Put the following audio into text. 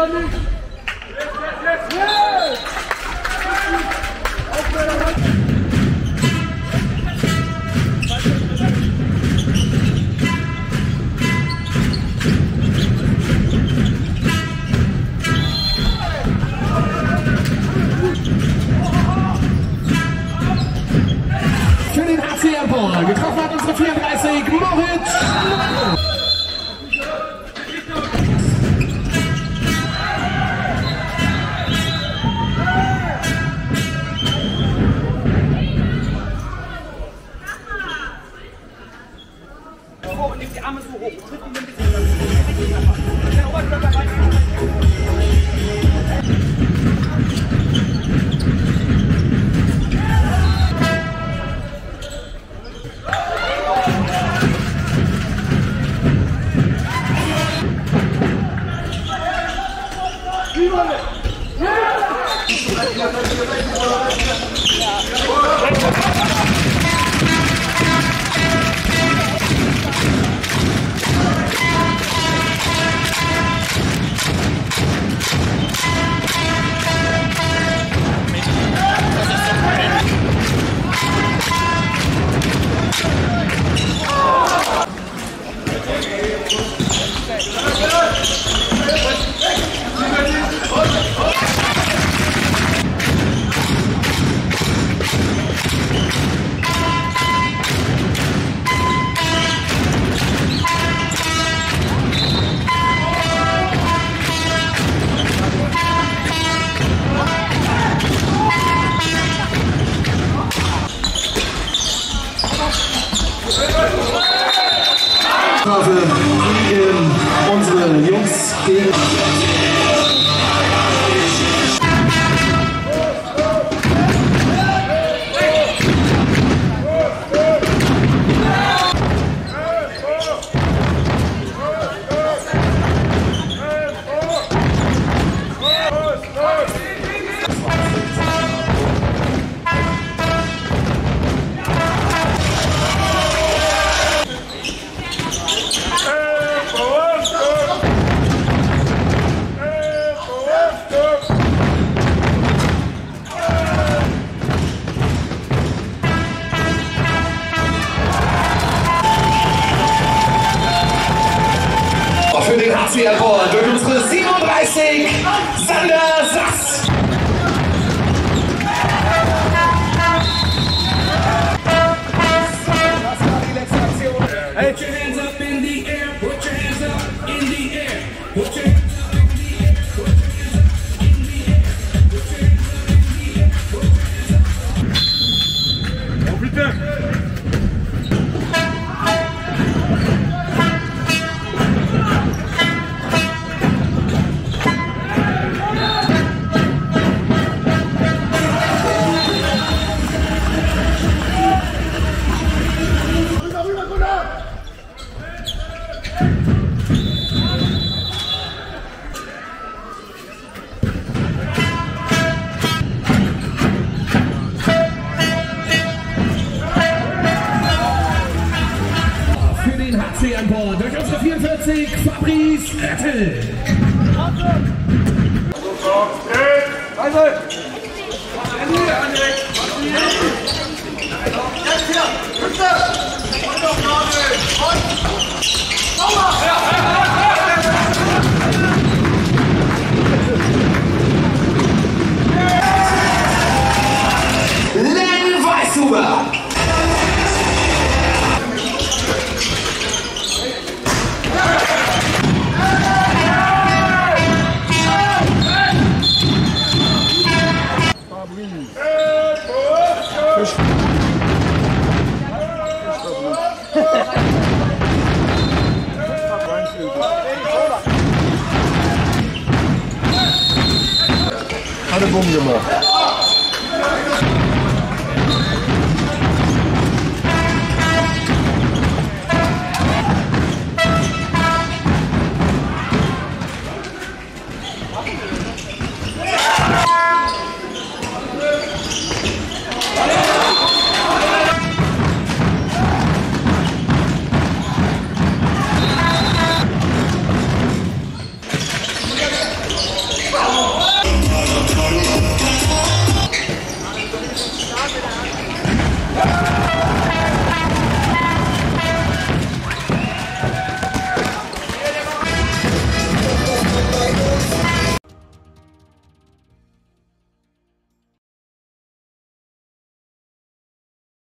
Für den HC Empor getroffen hat unsere 34 Moritz. Die Arme so hoch, tritt ihn ein bisschen. Der Oberkörper rein. Gegen unsere Jungs gegen für den HC Empor durch unsere 37 Sander Sass. Put your hands up in the air, put your hands up in the air, put your hands up in the air, put your hands up in the air, put your hands up in the air, put your hands up. Oh, bitte! HC Empor durch unsere 44 Fabrice Rettel. Len Weißhuber. Alle Bumm gemacht.